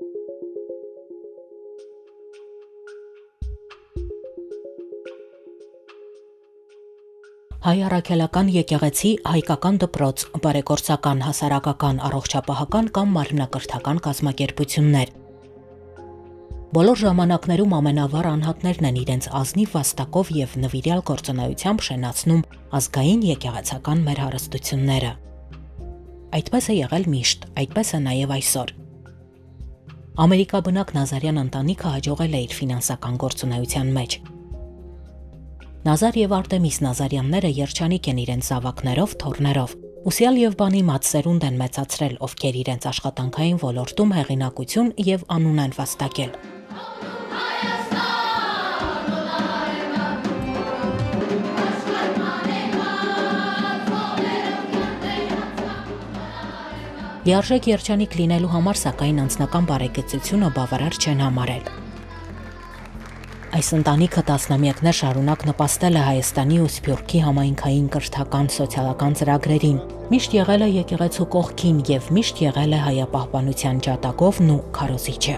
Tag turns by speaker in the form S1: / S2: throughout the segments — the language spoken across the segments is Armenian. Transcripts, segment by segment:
S1: Հայ առաքելական եկեղեցի, հայկական դպրոց, բարեգործական, հասարակական, առողջապահական կամ մարմնակրթական կազմակերպություններ։ Բոլոր ժամանակներում ամենավառ անհատներն են իրենց ազնիվ վաստակով եւ նվիրյալ գործունեությամբ շենացնում ազգային եկեղեցական մեր հարստությունները։ Այդպես է եղել միշտ, այդպես է նաեւ այսօր։ Ամերիկաբնակ Նազարյան ընտանիքը հաջողել է իր ֆինանսական գործունեության մեջ։ Nazar եւ Artemis Nazarianները երջանիկ են իրենց զավակներով, թոռներով։ Ուսյալ եւ բանիմաց սերունդ են մեծացրել, ովքեր իրենց աշխատանքային ոլորտում հեղինակություն եւ անուն են վաստակել։ Լիարժեք երջանիկ լինելու համար սակայն անձնական բարեկեցությունը բավարար չեն համարել։ Այս ընտանիքը տասնամյակներ շարունակ նպաստել է Հայաստանի ու Սփյուռքի համայնքային կրթական սոցիալական ծրագրերին, միշտ եղել է եկեղեցու կողքին եւ միշտ եղել է հայապահպանության ջատագովն ու քարոզիչը։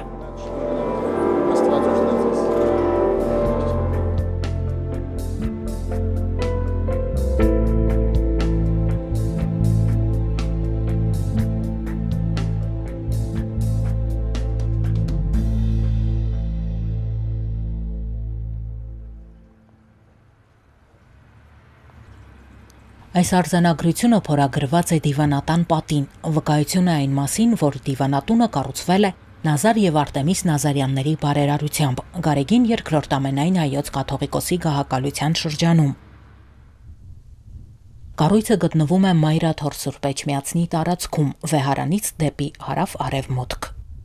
S1: Այս արձանագրությունը փորագրված է դիվանատան պատին, վկայություն է այն մասին, որ դիվանատունը կառուցվել է Nazar եւ Artemis Nazarianների բարերարությամբ, Գարեգին II ամենայն հայոց կաթողիկոսի գահակալության շրջանում։ Կառույցը գտնվում է Մայրաթոր Սուրբ Էջմիածնի տարածքում, Վեհարանից դեպի հարավ-արևմուտք։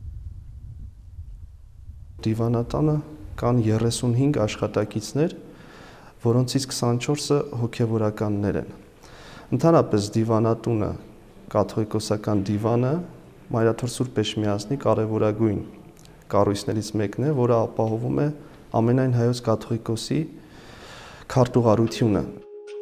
S2: Դիվանատանը կան 35 աշխատակիցներ, որոնցից 24-ը հոգևորականներ են։ Ընդհանրապես դիվանատունը, կաթողիկոսական դիվանը Մայրաթոր Սուրբ Էջմիածնի կարևորագույն կառույցներից մեկն է, որը ապահովում է ամենայն հայոց կաթողիկոսի քարտուղարությունը։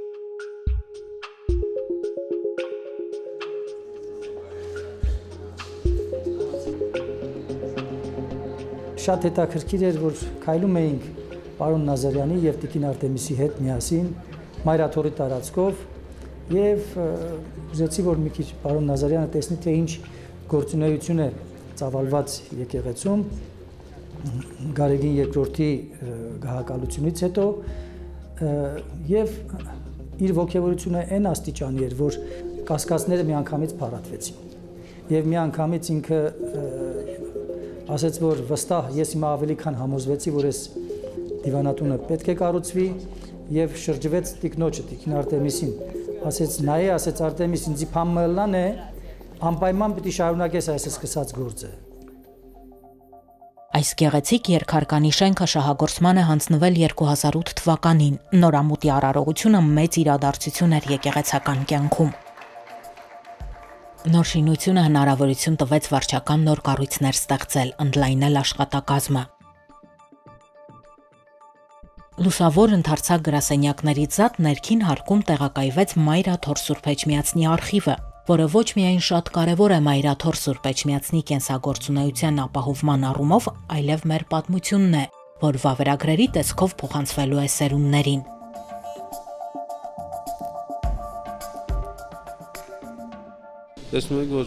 S3: Շատ հետաքրքիր էր, որ քայլում էինք պարոն Նազարյանի եւ տիկին Արտեմիսի հետ միասին Մայրաթորի տարածքով եւ ուզեցի, որ մի քիչ պարոն Նազարյանը տեսնի, թե ինչ գործունեություն է ծավալված եկեղեցում Գարեգին II-ի գահակալությունից հետո եւ իր ոգևորությունը այն աստիճանի էր, որ կասկածները միանգամից փարատվեցին եւ միանգամից ինքը ասաց, որ վստահ ես հիմա ավելի քան համոզվեցի, որ այս դիվանատունը պետք է կառուցվի եւ շրջվեց տիկնոջը, տիկին Արտեմիսին, ասաց նայե, ասաց Արտեմիս ինձի փամմելան է, անպայման պիտի շարունակես այս սկսած գործը։
S1: Այս գեղեցիկ երկհարկանի շենքը շահագործման է հանձնվել 2008 թվականին, նորամուտի արարողությունը մեծ իրադարձություն էր եկեղեցական կյանքում։ Նոր շինությունը հնարավորություն տվեց վարչական նոր կառույցներ ստեղծել, ընդլայնել աշխատակազմը։ Լուսավոր ընդարձակ գրասենյակներից զատ ներքին հարկում տեղակայվեց Մայրաթոր Սուրբ Էջմիածնի արխիվը, որը ոչ միայն շատ կարևոր է Մայրաթոր Սուրբ Էջմիածնի կենսագործունեության ապահովման առումով, այլև մեր պատմությունն է, որ վավերագրերի տեսքով փոխանցվելու է սերունդներին։
S4: Տեսնում եք, որ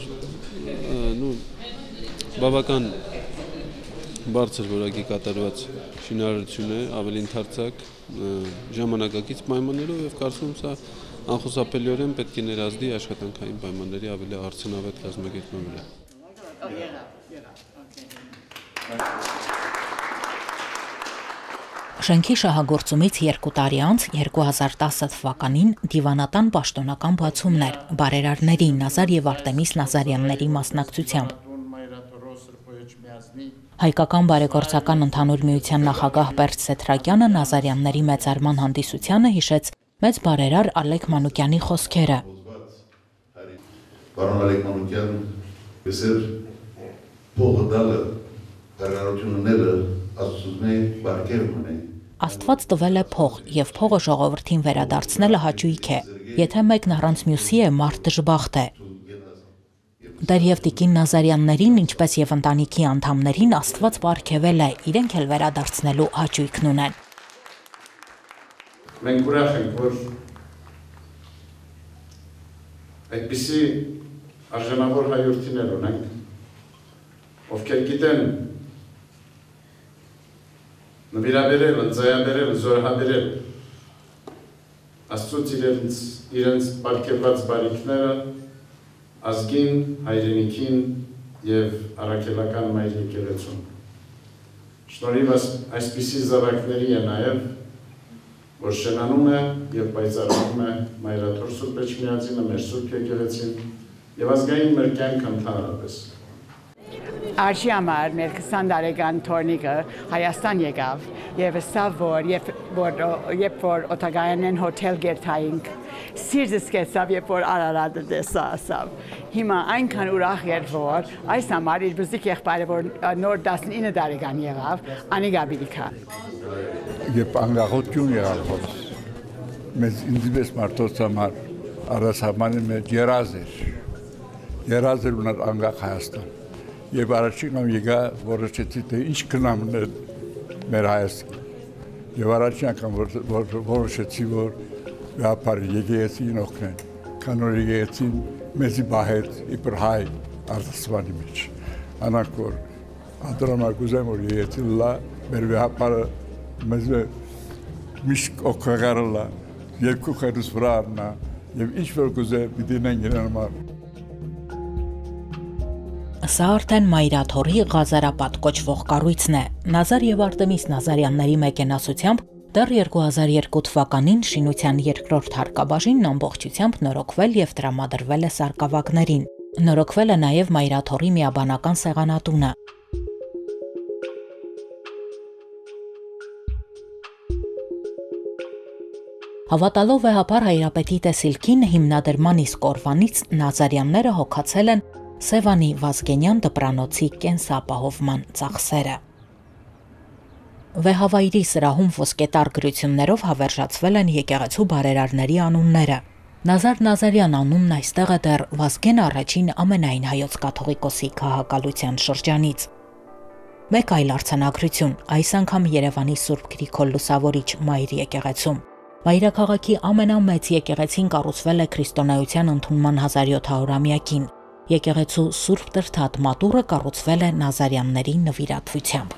S4: բավական բարձր որակի կատարված շինարարություն է, ավելի ընդարձակ, ժամանակակից պայմաններով եւ կարծում եմ սա անխուսափելիորեն պետք է ներազդի աշխատանքային պայմանների ավելի արդյունավետ կազմակերպման վրա։
S1: Շենքի շահագործումից 2 տարի անց 2010 թվականին դիվանատան պաշտոնական բացումն էր բարերարների Nazar եւ Artemis Nazarianների մասնակցությամբ։ Հայկական բարեգործական ընդհանուր միության նախագահ Պերճ Սեթրակյանը Նազարյանների մեծարման հանդիսությանը հիշեց մեծ բարերար Ալեք Մանուկյանի խոսքերը։
S5: Պարոն Ալեք Մանուկյան, եսեր փողը դալը կարարությունները աստծուզնե բարգեր մնե։
S1: Աստված տվել է փող եւ փողը ժողովրդին վերադարձնելը հաճույք է։ Եթե մեկն առանց մյուսի է, մարդ դժբախտ է։ Դեռ եւ տիկին Նազարյաններին, ինչպես եւ ընտանիքի անդամներին Աստված պարգևել է, իրենք էլ վերադարձնելու հաճույքն ունեն։
S6: Մենք ուրախ ենք, որ այդպիսի արժանավոր հայրենիներ ունենք, ովքեր գիտեն նվիրաբերել, ընծայաբերել, զորահաբերել Աստծուց իրենց պարգևված բարիքները ազգին, հայրենիքին և առաքելական մայր եկեղեցուն։ Շնորհիվ այսպիսի զավակների է նաև, որ շենանում է և պայծառանում է Մայրաթոր Սուրբ Էջմիածինը, մեր Սուրբ եկեղեցին և ազգային մեր կյանքը ընդհանրապես։
S7: Արժի համար մեր 20 տարեկան թորնիկը Հայաստան եկավ և ասավ, երբ որ օտագայանեն հոթել գերտայինք, սիրտս կեցավ, երբ որ Արարատը տեսա ասավ։ Հիմա այնքան ուրախ էր, որ այս համար իր բզիկ եղբայրը, որ նոր 19 տարեկան եղավ, անիգա բիլիքա։
S8: Երբ անկախություն եղավ հոց, մեզ ինձ մարդոց համար առասամանի մեջ երազ էր ուներ անկախ Հայաստան։ Եվ առաջին անգամ եկա որոշեցի, թե ինչ գնամն է մեր Հայաստան։ Եվ առաջին անգամ որոշեցի, որ գաղափարը եկեղեցին օգնեն, քան որ եկեղեցին մեզի բահեց իբր հայ արտասվանի մեջ։ Անանք որ անդրամակ ուզեմ, որ եկեղեցին լա, մեր գաղափարը մեզ միշտ օգնողը լա, երկու խերուս վրա առնա, և ինչ որ կուզե պիտինեն իրեն համար։
S1: Սա արդեն Մայրաթորի Ղազարապատ կոչվող կառույցն է։ Նազար եւ Արտեմիս Նազարյանների մեկենասությամբ դեռ 2002 թվականին շինության երկրորդ հարկաբաժինն ամբողջությամբ նորոգվել եւ տրամադրվել է սարկավագներին։ Նորոգվել է նաեւ Մայրաթորի միաբանական սեղանատունը։ Հավատալով վեհապար Հայրապետի տեսիլքին հիմնադրման իսկ օրվանից Նազարյանները հոգացել են Սևանի Վազգենյան դպրանոցի կենսապահովման ծախսերը։ Վեհավայրի սրահում ոսկետար գրություններով հավերժացվել են եկեղեցու բարերարների անունները։ Նազար Նազարյան անունն այստեղ է դեռ Վազգեն առաջին ամենայն հայոց կաթողիկոսի քաղաքալության շրջանից։ Մեկ այլ արձանագրություն, այս անգամ Երևանի Սուրբ Գրիգոր Լուսավորիչ Մայր եկեղեցում։ Մայրաքաղաքի ամենամեծ եկեղեցին կառուցվել է քրիստոնեության ընդունման 1700-ամյակին։ Եկեղեցու Սուրբ Տրթատ մատուռը կառուցվել է Նազարյանների նվիրատվությամբ։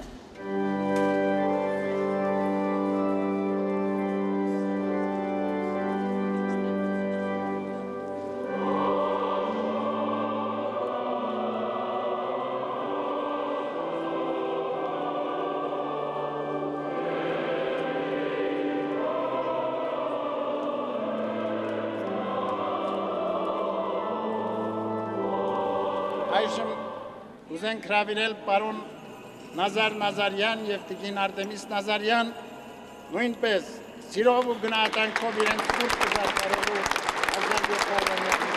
S6: Այժմ ուզենք հրավիրել պարոն Նազար Նազարյան և տիկին Արտեմիս Նազարյան նույնպես սիրով ու գնահատանքով իրենց կուրս կզարգարելու 1700-ամյակի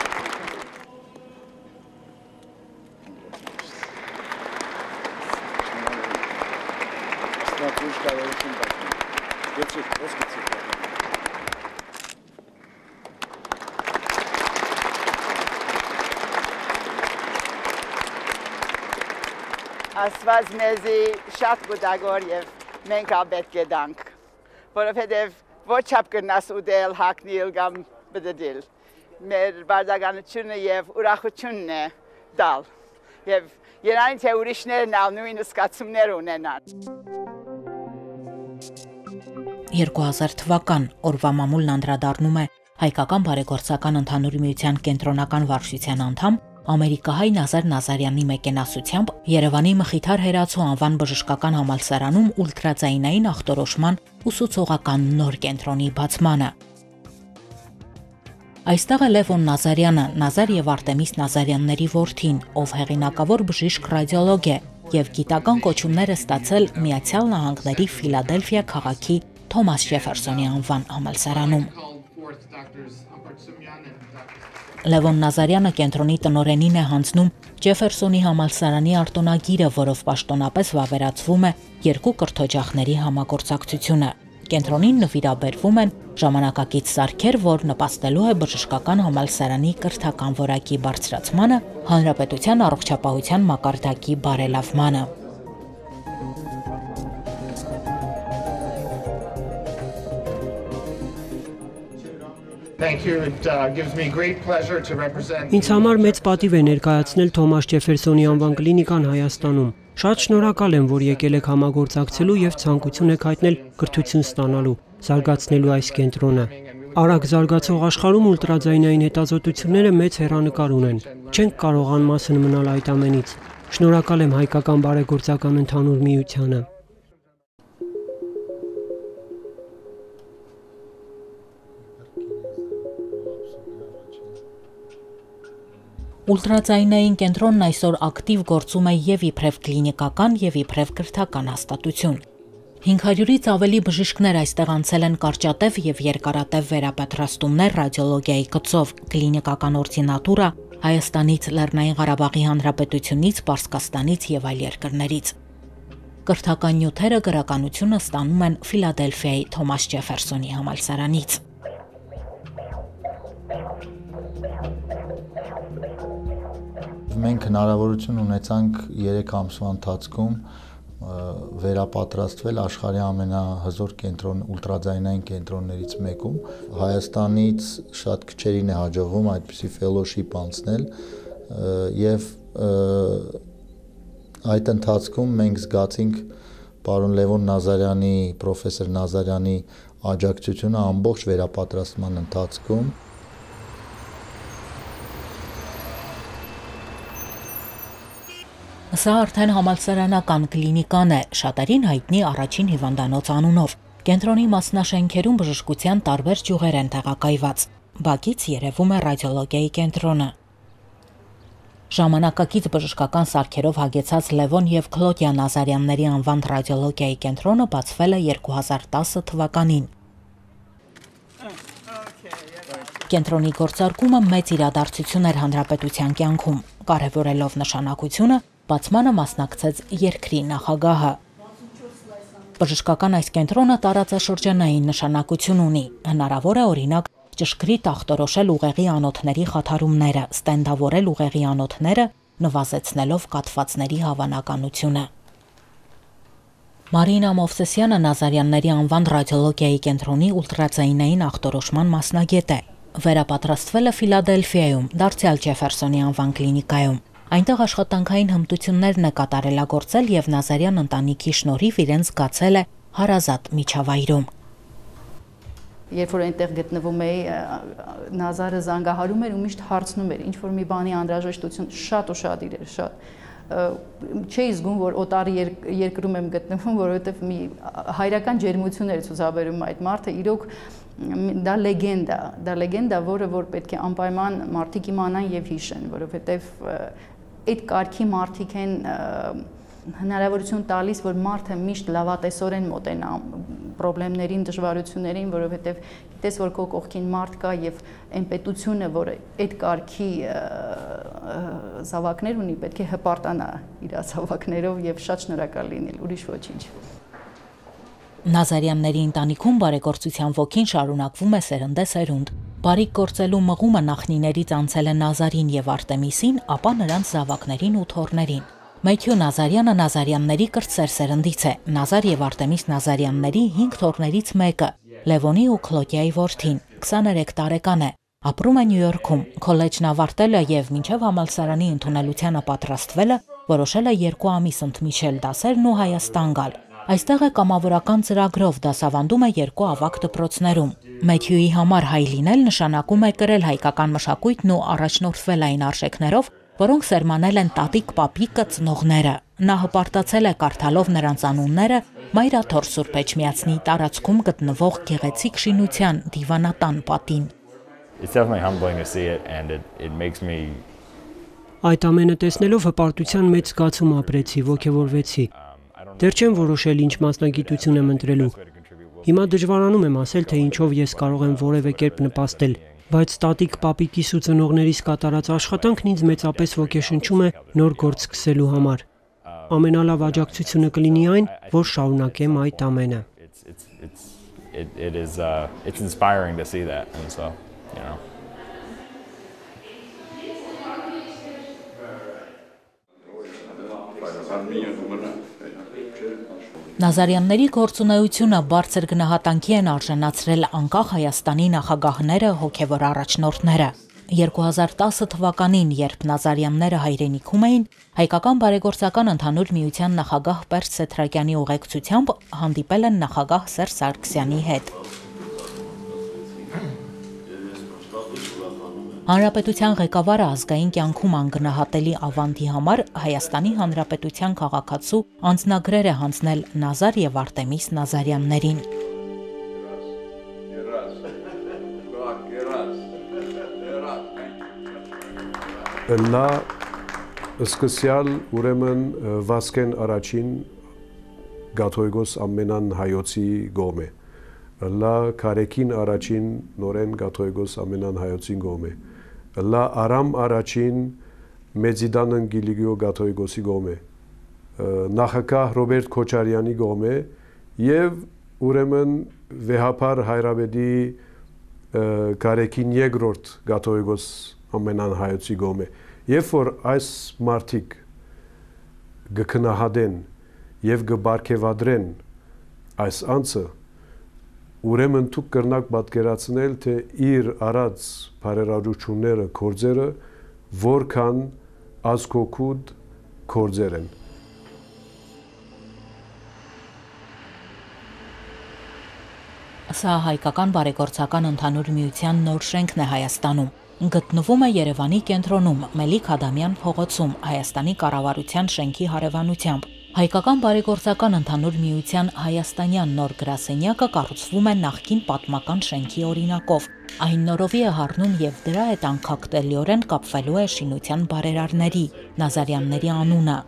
S7: Աստված մեզի շատ գուտագոր և մենք պետք է դանք, որովհետև ոչ չափ կնաս ուդել, հակնիլ կամ բդդիլ։ Մեր բարդականությունը և ուրախությունն է դալ և երանի թե ուրիշներն ալ նույն զգացումներ ունենան։
S1: 2000 թվական օրվա մամուլն անդրադառնում է հայկական բարեգործական ընդհանուր միության կենտրոնական վարչության անդամ ամերիկահայ Նազար Նազարյանի մեկենասությամբ Երևանի Մխիթար Հերացու անվան բժշկական համալսարանում ուլտրաձայնային ախտորոշման ուսուցողական նոր կենտրոնի բացմանը։ Այստեղ է Լևոն Նազարյանը, Նազար եւ Արտեմիս Նազարյանների որդին, ով հեղինակավոր բժիշկ ռադիոլոգ է եւ գիտական կոչումներ է ստացել Միացյալ Նահանգների Ֆիլադելֆիա քաղաքի Թոմաս Ջեֆերսոնի անվան համալսարանում։ Լևոն Նազարյանը կենտրոնի տնօրենին է հանձնում Ջեֆերսոնի համալսարանի արտոնագիրը, որով պաշտոնապես վավերացվում է երկու կրթօջախների համագործակցությունը։ Կենտրոնին նվիրաբերվում են ժամանակակից սարքեր, որ նպաստելու է բժշկական համալսարանի կրթական որակի բարձրացմանը, հանրապետության առողջապահության մակարդակի բարելավմանը։
S9: Ինձ համար մեծ պատիվ է ներկայացնել Թոմաս Ջեֆերսոնի անվան կլինիկան Հայաստանում։ Շատ շնորհակալ եմ, որ եկել եք համագործակցելու եւ ցանկություն եք հայտնել կրթություն ստանալու, զարգացնելու այս կենտրոնը։ Արագ զարգացող աշխարհում ուլտրաձայնային հետազոտությունները մեծ հեռանկար ունեն։ Չենք կարող անմասն մնալ այդ ամենից։ Շնորհակալ եմ Հայկական բարեգործական ընդհանուր միությանը։
S1: Ուլտրաձայնային կենտրոնն այսօր ակտիվ գործում է եւ իբրև կլինիկական եւ իբրև կրթական հաստատություն։ 500-ից ավելի բժիշկներ այստեղ անցել են կարճատև եւ երկարատև վերապատրաստումներ ռադիոլոգիայի գծով, կլինիկական օրդինատուրա Հայաստանից, Լեռնային Ղարաբաղի Հանրապետությունից, Պարսկաստանից եւ այլ երկրներից։ Կրթական նյութերը գրականությունը ստանում են Ֆիլադելֆիայի Թոմաս Ջեֆերսոնի համալսարանից։
S10: Մենք հնարավորություն ունեցանք 3 ամսվա ընթացքում վերապատրաստվել աշխարհի ամենահզոր կենտրոն ուլտրաձայնային կենտրոններից մեկում։ Հայաստանից շատ քչերին է հաջողվում այդպիսի fellowship անցնել եւ այդ ընթացքում մենք զգացինք պարոն Լևոն Նազարյանի, պրոֆեսոր Նազարյանի աջակցությունը ամբողջ վերապատրաստման ընթացքում։
S1: Սա արդեն համալսարանական կլինիկան է, շատերին հայտնի առաջին հիվանդանոց անունով։ Կենտրոնի մասնաշենքերում բժշկության տարբեր ճյուղեր են տեղակայված։ Բակից երևում է ռադիոլոգիայի կենտրոնը։ Ժամանակակից բժշկական սարքերով հագեցած Լևոն եւ Քլոդիա Նազարյանների անվան ռադիոլոգիայի կենտրոնը բացվել է 2010 թվականին։ Կենտրոնի գործարկումը մեծ իրադարձություն էր հանրապետության կյանքում, կարևորելով նշանակությունը, բացմանը մասնակցեց երկրի նախագահը։ Բժշկական այս կենտրոնը տարածաշրջանային նշանակություն ունի, հնարավոր է օրինակ ճշգրիտ ախտորոշել ուղեղի անոթների խաթարումները, ստենդավորել ուղեղի անոթները, նվազեցնելով կաթվածների հավանականությունը։ Մարինա Մովսեսյանը Նազարյանների անվան ռադիոլոգիայի կենտրոնի ուլտրաձայնային ախտորոշման մասնագետ է։ Վերապատրաստվել է Ֆիլադելֆիայում, դարձյալ Ջեֆերսոնի անվան կլինիկայում։ Այնտեղ աշխատանքային հմտություններն է կատարելագործել եւ Նազարյան ընտանիքի շնորհիվ իրենց զգացել է հարազատ միջավայրում։
S11: Երբ որ այնտեղ գտնվում էի, Նազարը զանգահարում էր ու միշտ հարցնում էր, ինչ որ մի բանի անհրաժեշտություն շատ ուշադիր էր, շատ։ Չէի զգում, որ օտարի երկրում եմ գտնվում, որովհետև մի հայրական ջերմություն էր ցուցաբերում այդ մարդը, իրոք դա լեգենդա, որը որ պետք է անպայման մարդիկ իմանան եւ հիշեն, որովհետև այդ կարգի մարդիկ են հնարավորություն տալիս, որ մարդը միշտ լավատեսորեն մոտենա խնդիրներին, դժվարություններին, որովհետև գիտես, որ քո կողքին մարդ կա եւ այն պետությունը, որը այդ կարգի զավակներ ունի, պետք է հպարտանա իր զավակներով եւ շատ շնորհակալ լինել, ուրիշ ոչինչ։
S1: Նազարյանների ընտանիքում բարեգործության ոգին շարունակվում է սերնդեսերունդ։ Բարիք գործելու մղումը նախնիներից անցել է Նազարին եւ Արտեմիսին, ապա նրանց զավակներին ու թոռներին։ Մեթյու Նազարյանը Նազարյանների կրտսեր սերնդից է։ Նազար եւ Արտեմիս Նազարյանների 5 թոռներից մեկը, Լևոնի ու Քլոդիայի որդին, 23 տարեկան է։ Ապրում է Նյու Յորքում, քոլեջն ավարտել է եւ մինչեւ համալսարանի ընդունելությանը պատրաստվելը որոշել է 2 ամիս ընդմիջել դասերն ու Հայաստան գալ։ Այստեղ է կամավորական ծրագրով դասավանդում է 2 ավագ դպրոցներում։ Մեթյուի համար հայ լինել նշանակում է կրել հայկական մշակույթն ու առաջնորդվել այն արժեքներով, որոնք սերմանել են տատիկ, պապիկը, ծնողները։ Նա հպարտացել է կարդալով նրանց անունները Մայրաթոր Սուրբ Էջմիածնի տարածքում գտնվող գեղեցիկ շինության դիվանատան պատին։
S9: Այդ ամենը տեսնելով հպարտության մեծ զգացում ապրեցի, ոգևորվեցի։ Դեռ չեմ որոշել ինչ մասնագիտություն եմ ընտրելու։ Հիմա դժվարանում եմ ասել, թե ինչով ես կարող եմ որևէ կերպ նպաստել, բայց տատիկ պապիկիս ու ծնողներիս կատարած աշխատանքն ինձ մեծապես ոգեշնչում է նոր գործ սկսելու համար։ Ամենալավ աջակցությունը կլինի այն, որ շարունակեմ այդ ամենը։
S12: it's inspiring to see that, and so, you know.
S1: Նազարյանների գործունեությունը բարձր գնահատանքի են արժանացրել անկախ Հայաստանի նախագահները, հոգևոր առաջնորդները։ 2010 թվականին, երբ Նազարյանները հայրենիքում էին, Հայկական բարեգործական ընդհանուր միության նախագահ Պերճ Սեթրակյանի ուղեկցությամբ հանդիպել են նախագահ Սերժ Սարգսյանի հետ։ Հանրապետության ղեկավարը ազգային կյանքում անգնահատելի ավանդի համար Հայաստանի Հանրապետության քաղաքացու անձնագրեր է հանձնել Նազար եւ Արտեմիս Նազարյաններին։
S13: Նա սկսյալ ուրեմն Վասկեն առաջին Գաթողիկոս ամենան հայոցի գոմ է։ Լա Քարեկին առաջին նորեն Գաթողիկոս ամենան հայոցի գոմ է։ Լա Արամ առաջին Մեծիդանն Գիլիգիո Գաթողիկոսի գոմ է։ Նախագահ Ռոբերտ Քոչարյանի գոմ է եւ ուրեմն վեհապար Հայրաբեդի Քարեկին երկրորդ Գաթողիկոս ամենան հայոցի գոմ է։ Երբ որ այս մարդիկ գքնահատեն եւ գբարգեւադրեն այս անձը, ուրեմն դուք կրնակ պատկերացնել, թե իր արած բարերարությունները, գործերը որքան ազգօգուտ գործեր են։
S1: Սա Հայկական բարեգործական ընդհանուր միության նոր շենքն է Հայաստանում։ Գտնվում է Երևանի կենտրոնում, Մելիք Ադամյան փողոցում, Հայաստանի կառավարության շենքի հարևանությամբ։ Հայկական բարեգործական ընդհանուր միության հայաստանյան նոր գրասենյակը կառուցվում է նախկին պատմական շենքի օրինակով։ Այն նորովի է հառնում եւ դրա հետ անկախտելիորեն կապվելու է շինության բարերարների, Նազարյանների անունը։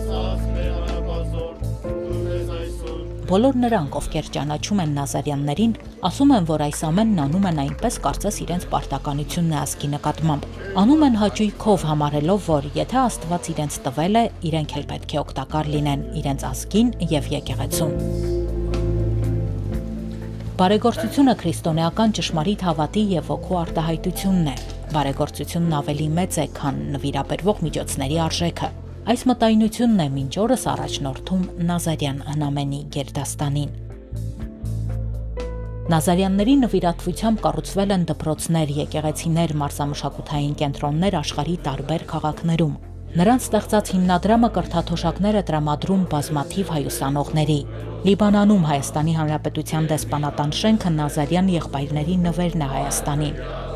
S1: Բոլոր նրանք, ովքեր ճանաչում են Նազարյաններին, ասում են, որ այս ամենն անում են այնպես, կարծես իրենց պարտականությունն է ազգի նկատմամբ։ Անում են հաճույքով, համարելով, որ եթե Աստված իրենց տվել է, իրենք էլ պետք է օգտակար լինեն իրենց ազգին եւ եկեղեցուն։ Բարեգործությունը քրիստոնեական ճշմարիտ հավատի եւ ոգու արտահայտությունն է։ Բարեգործությունն ավելի մեծ է, քան նվիրաբերվող միջոցների արժեքը։ Այս մտայնությունն է մինչ օրս առաջնորդում Նազարյան հնամենի գերդաստանին։ Նազարյանների նվիրատվությամբ կառուցվել են դպրոցներ, եկեղեցիներ, մարզամշակութային կենտրոններ աշխարհի տարբեր քաղաքներում։ Նրանց ստեղծած հիմնադրամը կրթաթոշակներ է տրամադրում բազմաթիվ հայուսանողների։ Լիբանանում Հայաստանի Հանրապետության դեսպանատան շենքը Նազարյան եղբայրների նվերն է Հայաստանին։